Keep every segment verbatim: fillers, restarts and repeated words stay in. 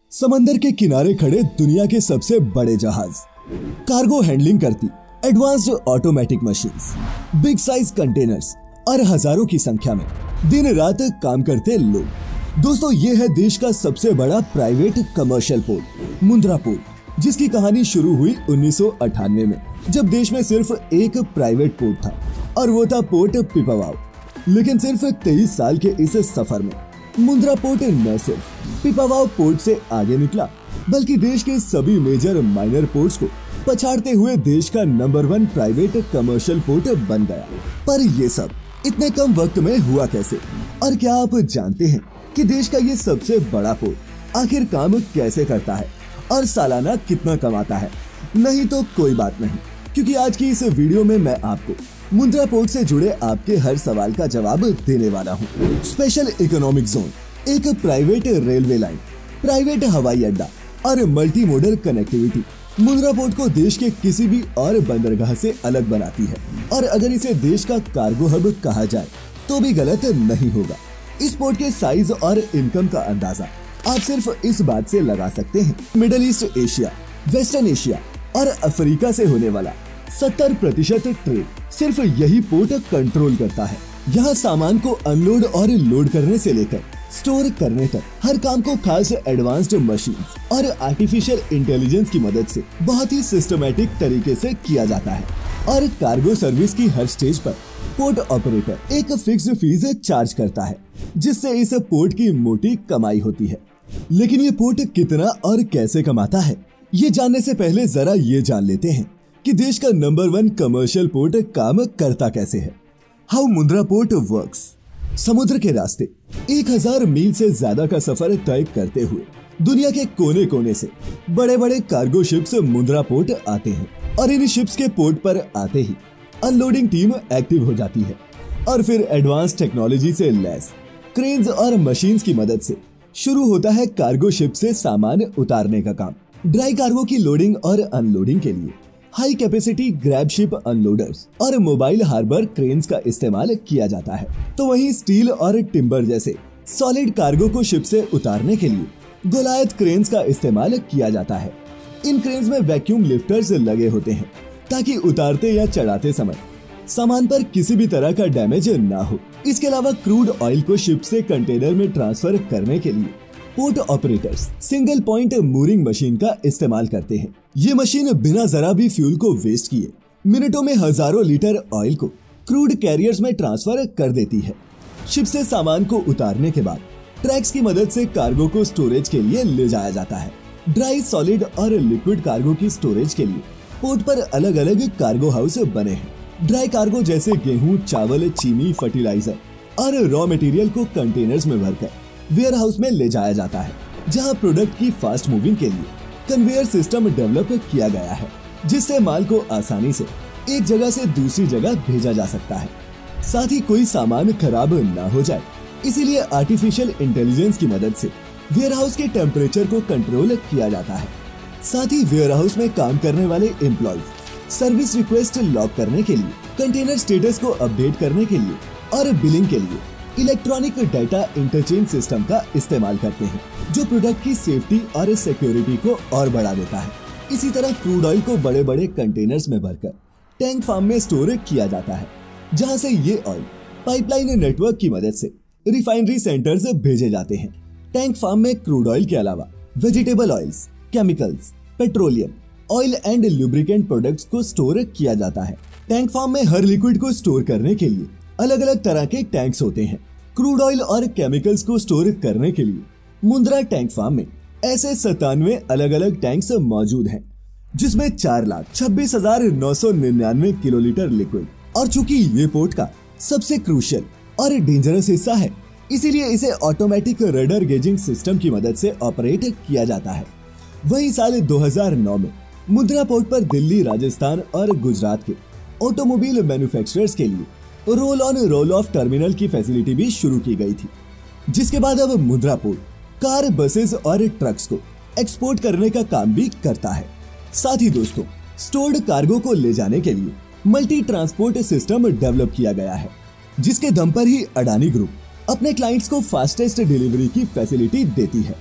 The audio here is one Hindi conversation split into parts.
समंदर के किनारे खड़े दुनिया के सबसे बड़े जहाज, कार्गो हैंडलिंग करती advanced automatic machines, big size containers और हजारों की संख्या में दिन रात काम करते लोग। दोस्तों, ये है देश का सबसे बड़ा private commercial port, Mundra port, जिसकी कहानी शुरू हुई उन्नीस सौ अट्ठानवे में, जब देश में सिर्फ एक प्राइवेट पोर्ट था और वो था पोर्ट पिपावाव। लेकिन सिर्फ तेईस साल के इस सफर में मुंद्रा पोर्ट न सिर्फ पिपावाव पोर्ट से आगे निकला, बल्कि देश के सभी मेजर माइनर पोर्ट्स को पछाड़ते हुए देश का number one private commercial port बन गया। पर ये सब इतने कम वक्त में हुआ कैसे? और क्या आप जानते हैं कि देश का ये सबसे बड़ा पोर्ट आखिर काम कैसे करता है और सालाना कितना कमाता है? नहीं तो कोई बात नहीं, क्योंकि आज की इस वीडियो में मैं आपको मुंद्रा पोर्ट से जुड़े आपके हर सवाल का जवाब देने वाला हूँ। स्पेशल इकोनॉमिक जोन, एक प्राइवेट रेलवे लाइन, प्राइवेट हवाई अड्डा और multi modal connectivity Mundra port को देश के किसी भी और बंदरगाह से अलग बनाती है। और अगर इसे देश का कार्गो हब कहा जाए तो भी गलत नहीं होगा। इस पोर्ट के साइज और इनकम का अंदाजा आप सिर्फ इस बात से लगा सकते हैं, Middle East Asia, Western Asia और अफ्रीका से होने वाला सत्तर प्रतिशत ट्रेड सिर्फ यही पोर्ट कंट्रोल करता है। यहाँ सामान को अनलोड और लोड करने से लेकर स्टोर करने तक हर काम को खास एडवांस्ड मशीन्स और आर्टिफिशियल इंटेलिजेंस की मदद से बहुत ही सिस्टमैटिक तरीके से किया जाता है। और कार्गो सर्विस की हर स्टेज पर पोर्ट ऑपरेटर एक फिक्स्ड फीस चार्ज करता है, जिससे इस पोर्ट की मोटी कमाई होती है। लेकिन ये पोर्ट कितना और कैसे कमाता है, ये जानने से पहले जरा ये जान लेते हैं कि देश का नंबर वन कमर्शियल पोर्ट काम करता कैसे है। How Mundra port works. समुद्र के रास्ते एक हज़ार मील से ज्यादा का सफर तय करते हुए दुनिया के कोने कोने से बड़े बड़े कार्गो शिप्स मुंद्रा पोर्ट आते हैं, और इन शिप्स के पोर्ट पर आते ही अनलोडिंग टीम एक्टिव हो जाती है और फिर एडवांस टेक्नोलॉजी से लैस क्रेन्स और मशीन्स की मदद से शुरू होता है कार्गो शिप से सामान उतारने का काम। ड्राई कार्गो की लोडिंग और अनलोडिंग के लिए high capacity grab ship unloaders और मोबाइल हार्बर क्रेन्स का इस्तेमाल किया जाता है। तो वहीं स्टील और टिम्बर जैसे सॉलिड कार्गो को शिप से उतारने के लिए गोलायत क्रेन्स का इस्तेमाल किया जाता है। इन क्रेन्स में वैक्यूम लिफ्टर्स लगे होते हैं ताकि उतारते या चढ़ाते समय सामान पर किसी भी तरह का डैमेज ना हो। इसके अलावा क्रूड ऑयल को शिप से कंटेनर में ट्रांसफर करने के लिए port operators single point mooring machine का इस्तेमाल करते हैं। ये मशीन बिना जरा भी फ्यूल को वेस्ट किए मिनटों में हजारों लीटर ऑयल को क्रूड कैरियर्स में ट्रांसफर कर देती है। शिप से सामान को उतारने के बाद ट्रैक्स की मदद से कार्गो को स्टोरेज के लिए ले जाया जाता है। ड्राई, सॉलिड और लिक्विड कार्गो की स्टोरेज के लिए पोर्ट पर अलग अलग कार्गो हाउस बने हैं। ड्राई कार्गो जैसे गेहूं, चावल, चीनी, फर्टिलाइजर और रॉ मटेरियल को कंटेनर्स में भरकर वेयर हाउस में ले जाया जाता है, जहां प्रोडक्ट की फास्ट मूविंग के लिए कन्वेयर सिस्टम डेवलप किया गया है, जिससे माल को आसानी से एक जगह से दूसरी जगह भेजा जा सकता है, साथ ही कोई सामान खराब ना हो जाए। इसीलिए आर्टिफिशियल इंटेलिजेंस की मदद से वेयर हाउस के टेम्परेचर को कंट्रोल किया जाता है। साथ ही वेयर हाउस में काम करने वाले एम्प्लॉयज सर्विस रिक्वेस्ट लॉक करने के लिए, कंटेनर स्टेटस को अपडेट करने के लिए और बिलिंग के लिए इलेक्ट्रॉनिक डाटा इंटरचेंज सिस्टम का इस्तेमाल करते हैं, जो प्रोडक्ट की सेफ्टी और सिक्योरिटी को और बढ़ा देता है। इसी तरह क्रूड ऑयल को बड़े बड़े कंटेनर्स में भरकर टैंक फार्म में स्टोर किया जाता है, जहां से ये ऑयल पाइपलाइन नेटवर्क की मदद से रिफाइनरी सेंटर्स भेजे जाते हैं। टैंक फार्म में क्रूड ऑयल के अलावा vegetable oils, chemicals, petroleum, oil and lubricant products को स्टोर किया जाता है। टैंक फार्म में हर लिक्विड को स्टोर करने के लिए अलग अलग तरह के टैंक्स होते हैं। क्रूड ऑयल और केमिकल्स को स्टोर करने के लिए मुंद्रा टैंक फार्म में ऐसे सतानवे अलग अलग टैंक्स मौजूद हैं, जिसमें चार लाख छब्बीस हजार नौ सौ निन्यानवे किलोलीटर लिक्विड। और चूंकि ये पोर्ट का सबसे क्रूशियल और डेंजरस हिस्सा है, इसीलिए इसे ऑटोमेटिक रडार गेजिंग सिस्टम की मदद से ऑपरेट किया जाता है। वही साल दो हज़ार नौ में मुंद्रा पोर्ट पर दिल्ली, राजस्थान और गुजरात के ऑटोमोबाइल मैन्युफैक्चरर्स के लिए roll on roll off terminal की फैसिलिटी भी शुरू की गई थी, जिसके बाद अब मुंद्रा पोर्ट कार, बसेस और ट्रक्स को एक्सपोर्ट करने का काम भी करता है। साथ ही दोस्तों, स्टोर्ड कार्गो को ले जाने के लिए मल्टी ट्रांसपोर्ट सिस्टम डेवलप किया गया है, जिसके दम पर ही अडानी ग्रुप अपने क्लाइंट्स को फास्टेस्ट डिलीवरी की फैसिलिटी देती है।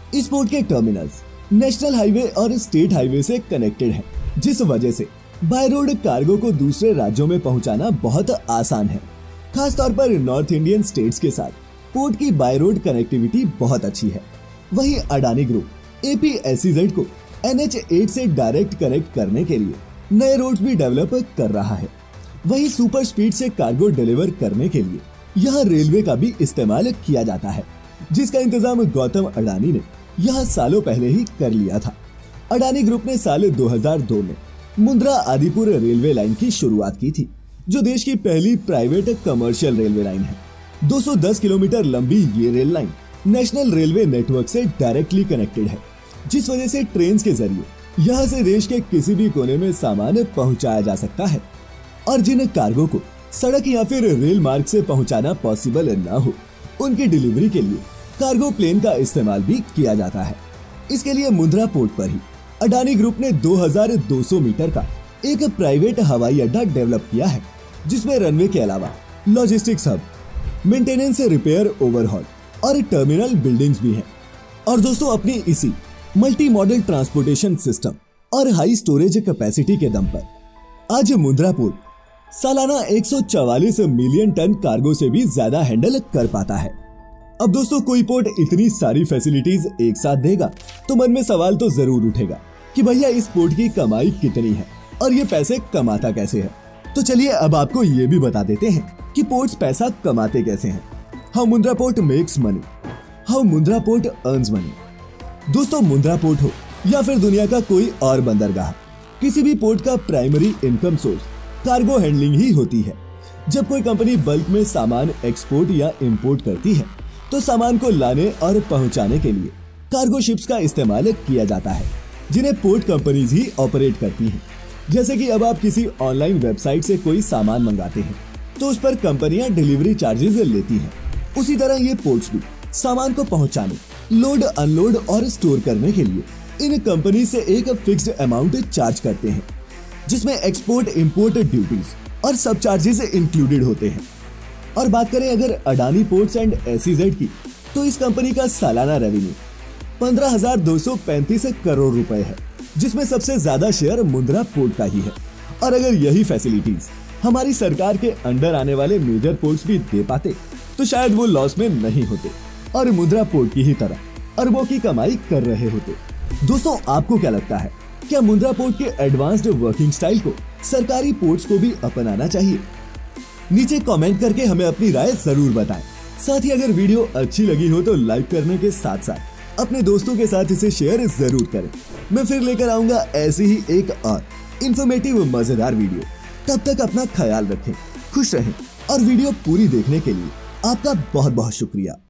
इस पोर्ट के टर्मिनल्स नेशनल हाईवे और स्टेट हाईवे से कनेक्टेड हैं, जिस वजह से बाय रोड कार्गो को दूसरे राज्यों में पहुंचाना बहुत आसान है। खास तौर पर नॉर्थ इंडियन स्टेट्स के साथ पोर्ट की बाय रोड कनेक्टिविटी बहुत अच्छी है। वहीं अडानी ग्रुप एपी एसईजेड को एन एच एट से डायरेक्ट कनेक्ट करने के लिए नए रोड्स भी डेवलप कर रहा है। वहीं सुपर स्पीड से कार्गो डिलीवर करने के लिए यहाँ रेलवे का भी इस्तेमाल किया जाता है, जिसका इंतजाम गौतम अडानी ने यहाँ सालों पहले ही कर लिया था। अडानी ग्रुप ने साल दो हज़ार दो में मुंद्रा आदिपुर रेलवे लाइन की शुरुआत की थी, जो देश की पहली प्राइवेट कमर्शियल रेलवे लाइन है। दो सौ दस किलोमीटर लंबी ये rail line national railway network से डायरेक्टली कनेक्टेड है, जिस वजह से ट्रेन के जरिए यहाँ से देश के किसी भी कोने में सामान पहुँचाया जा सकता है। और जिन कार्गो को सड़क या फिर रेल मार्ग से पहुँचाना पॉसिबल न हो, उनकी डिलीवरी के लिए कार्गो प्लेन का इस्तेमाल भी किया जाता है। इसके लिए मुंद्रा पोर्ट पर ही अडानी ग्रुप ने दो हज़ार दो सौ मीटर का एक प्राइवेट हवाई अड्डा डेवलप किया है, जिसमें रनवे के अलावा logistics hub, maintenance, repair, overhaul और टर्मिनल बिल्डिंग्स भी हैं। और दोस्तों, अपनी इसी मल्टी मॉडल ट्रांसपोर्टेशन सिस्टम और हाई स्टोरेज कैपेसिटी के दम पर आज मुंद्रा पोर्ट सालाना एक सौ चवालीस मिलियन टन कार्गो से भी ज्यादा हैंडल कर पाता है। अब दोस्तों, कोई पोर्ट इतनी सारी फैसिलिटीज एक साथ देगा तो मन में सवाल तो जरूर उठेगा कि भैया इस पोर्ट की कमाई कितनी है और ये पैसे कमाता कैसे है। तो चलिए अब आपको ये भी बता देते हैं कि पोर्ट्स पैसा कमाते कैसे हैं। How Mundra port makes money, how Mundra port earns money. दोस्तों, मुंद्रा पोर्ट हो या फिर दुनिया का कोई और बंदरगाह, किसी भी पोर्ट का primary income source cargo handling ही होती है। जब कोई कंपनी बल्क में सामान एक्सपोर्ट या इंपोर्ट करती है तो सामान को लाने और पहुंचाने के लिए कार्गो शिप्स का इस्तेमाल किया जाता है, जिन्हें पोर्ट कंपनीज ही ऑपरेट करती हैं। जैसे कि अब आप किसी ऑनलाइन वेबसाइट से कोई सामान मंगाते हैं तो उस पर कंपनियां डिलीवरी चार्जेस लेती हैं। उसी तरह ये पोर्ट्स भी सामान को पहुंचाने, लोड, अनलोड और स्टोर करने के लिए इन कंपनी से एक फिक्स्ड अमाउंट चार्ज करते हैं, जिसमें एक्सपोर्ट इंपोर्ट ड्यूटीज और सब चार्जेस इंक्लूडेड होते हैं। और बात करें अगर अडानी पोर्ट्स एंड एसईजेड की, तो इस कंपनी का सालाना रेवेन्यू पंद्रह हजार दो सौ पैंतीस करोड़ रुपए है, जिसमें सबसे ज्यादा शेयर मुंद्रा पोर्ट का ही है। और अगर यही फैसिलिटीज हमारी सरकार के अंडर आने वाले मेजर पोर्ट्स भी दे पाते तो शायद वो लॉस में नहीं होते और मुंद्रा पोर्ट की ही तरह अरबों की कमाई कर रहे होते। दोस्तों, आपको क्या लगता है, क्या मुंद्रा पोर्ट के एडवांस्ड वर्किंग स्टाइल को सरकारी पोर्ट्स को भी अपनाना चाहिए? नीचे कमेंट करके हमें अपनी राय जरूर बताएं। साथ ही अगर वीडियो अच्छी लगी हो तो लाइक करने के साथ साथ अपने दोस्तों के साथ इसे शेयर जरूर करें। मैं फिर लेकर आऊंगा ऐसी ही एक और इन्फॉर्मेटिव मजेदार वीडियो। तब तक अपना ख्याल रखें, खुश रहें और वीडियो पूरी देखने के लिए आपका बहुत बहुत शुक्रिया।